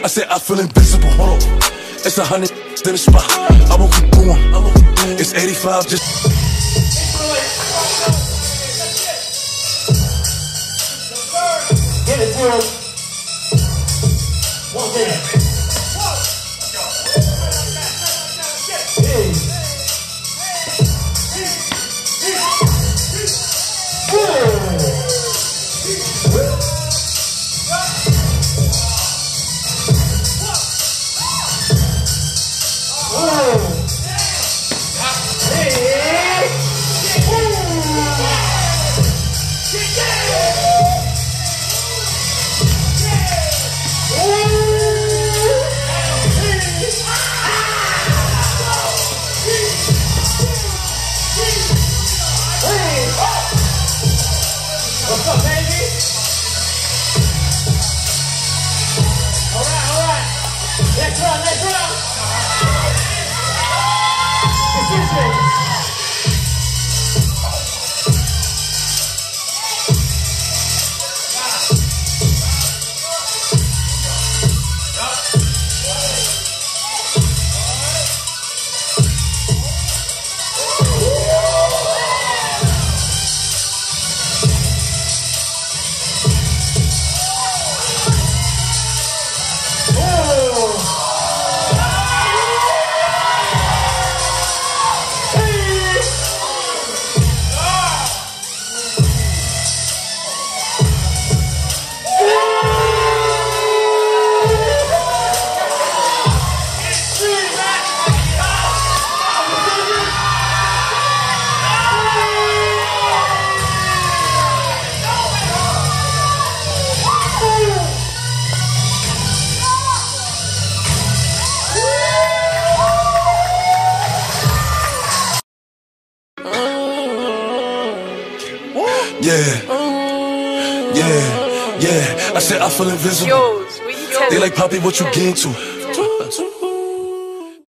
I said I feel invisible. Hold on. It's 100 in the spot. I won't keep going. It's 85 just. Get it to him. One thing. What's up, baby? Alright. Next round. Position. Yeah. I said I feel invisible. They like, Poppy, what you get into?